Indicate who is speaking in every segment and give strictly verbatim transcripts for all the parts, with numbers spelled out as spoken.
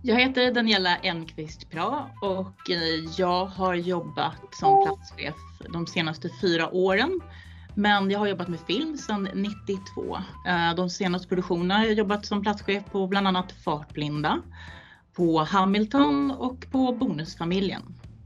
Speaker 1: Jag heter Daniela Enqvist Pra och jag har jobbat som platschef de senaste fyra åren. Men jag har jobbat med film sedan nittiotvå. De senaste produktionerna har jag jobbat som platschef på bland annat Fartblinda, på Hamilton och på Bonusfamiljen.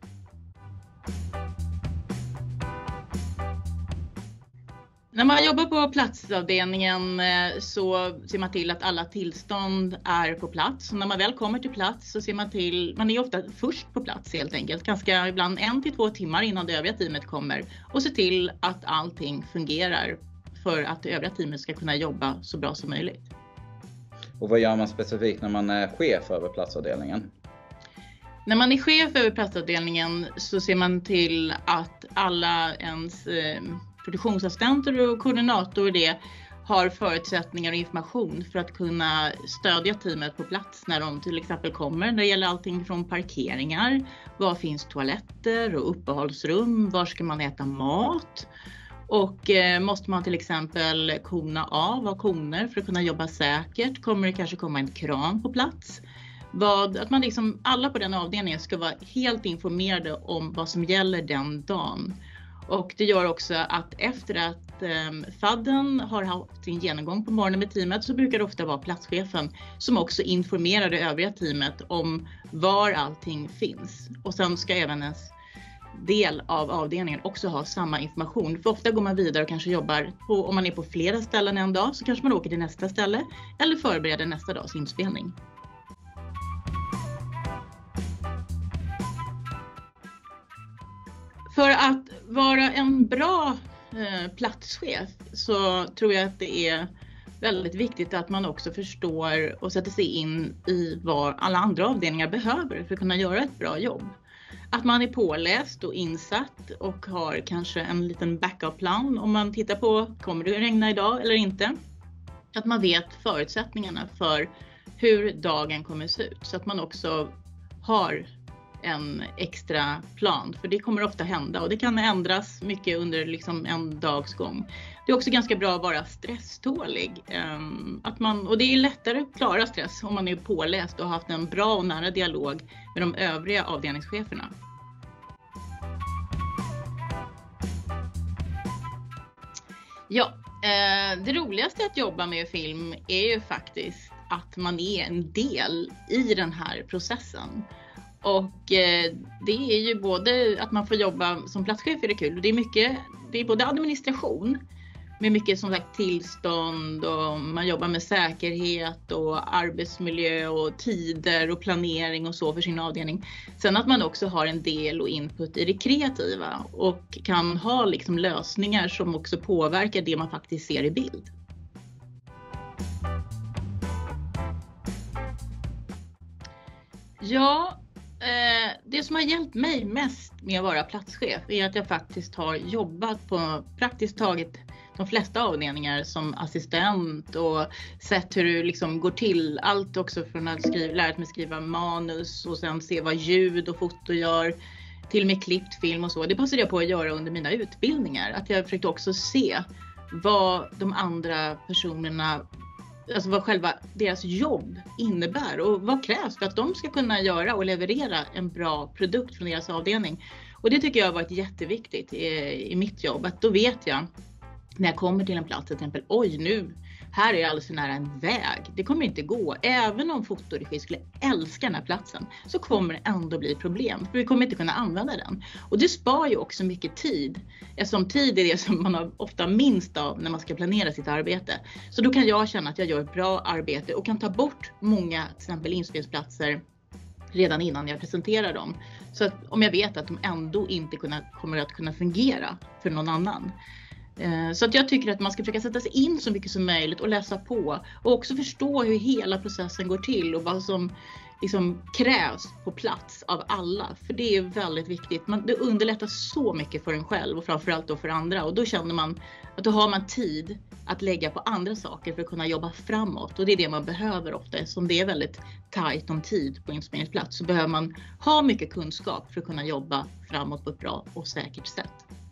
Speaker 1: När man jobbar på platsavdelningen så ser man till att alla tillstånd är på plats. Och när man väl kommer till plats så ser man till, man är ofta först på plats helt enkelt. Ganska ibland en till två timmar innan det övriga teamet kommer. Och se till att allting fungerar för att det övriga teamet ska kunna jobba så bra som möjligt.
Speaker 2: Och vad gör man specifikt när man är chef över platsavdelningen?
Speaker 1: När man är chef över platsavdelningen så ser man till att alla ens eh, produktionsassistenter och koordinator det har förutsättningar och information för att kunna stödja teamet på plats när de till exempel kommer. När det gäller allting från parkeringar, var finns toaletter och uppehållsrum, var ska man äta mat? Och eh, måste man till exempel kona av, ha koner för att kunna jobba säkert? Kommer det kanske komma en kran på plats? Vad, att man liksom, alla på den avdelningen ska vara helt informerade om vad som gäller den dagen. Och det gör också att efter att eh, fadden har haft sin genomgång på morgonen med teamet så brukar det ofta vara platschefen som också informerar det övriga teamet om var allting finns. Och sen ska även ens del av avdelningen också ha samma information. För ofta går man vidare och kanske jobbar på, om man är på flera ställen en dag så kanske man åker till nästa ställe eller förbereder nästa dags inspelning. För att vara en bra eh, platschef så tror jag att det är väldigt viktigt att man också förstår och sätter sig in i vad alla andra avdelningar behöver för att kunna göra ett bra jobb. Att man är påläst och insatt och har kanske en liten backup-plan om man tittar på, kommer det att regna idag eller inte? Att man vet förutsättningarna för hur dagen kommer att se ut så att man också har en extra plan, för det kommer ofta hända och det kan ändras mycket under liksom en dags gång. Det är också ganska bra att vara stresstålig. Att man, och det är lättare att klara stress om man är påläst och har haft en bra och nära dialog med de övriga avdelningscheferna. Ja, det roligaste att jobba med film är ju faktiskt att man är en del i den här processen. Och eh, det är ju både att man får jobba som platschef är det kul. Det är mycket, det är både administration med mycket som sagt tillstånd och man jobbar med säkerhet och arbetsmiljö och tider och planering och så för sin avdelning. Sen att man också har en del och input i det kreativa och kan ha liksom lösningar som också påverkar det man faktiskt ser i bild. Ja. Det som har hjälpt mig mest med att vara platschef är att jag faktiskt har jobbat på praktiskt taget de flesta avdelningar som assistent och sett hur det liksom går till. Allt också från att skriva, lära mig skriva manus och sen se vad ljud och foto gör, till och med klippt film och så. Det passade jag på att göra under mina utbildningar. Att jag försökte också se vad de andra personerna, alltså vad själva deras jobb innebär och vad krävs för att de ska kunna göra och leverera en bra produkt från deras avdelning. Och det tycker jag har varit jätteviktigt i, i mitt jobb. Att då vet jag när jag kommer till en plats till exempel, oj nu, här är jag alldeles för nära en väg. Det kommer inte gå. Även om fotoregi skulle älska den här platsen så kommer det ändå bli problem. För vi kommer inte kunna använda den. Och det spar ju också mycket tid. Eftersom tid är det som man har ofta minst av när man ska planera sitt arbete. Så då kan jag känna att jag gör ett bra arbete och kan ta bort många till exempel inspelningsplatser redan innan jag presenterar dem. Så att om jag vet att de ändå inte kunna, kommer att kunna fungera för någon annan. Så att jag tycker att man ska försöka sätta sig in så mycket som möjligt och läsa på och också förstå hur hela processen går till och vad som liksom krävs på plats av alla. För det är väldigt viktigt. Man, det underlättar så mycket för en själv och framförallt då för andra. Och då känner man att då har man tid att lägga på andra saker för att kunna jobba framåt. Och det är det man behöver ofta. Eftersom det är väldigt tajt om tid på inspelningsplats så behöver man ha mycket kunskap för att kunna jobba framåt på ett bra och säkert sätt.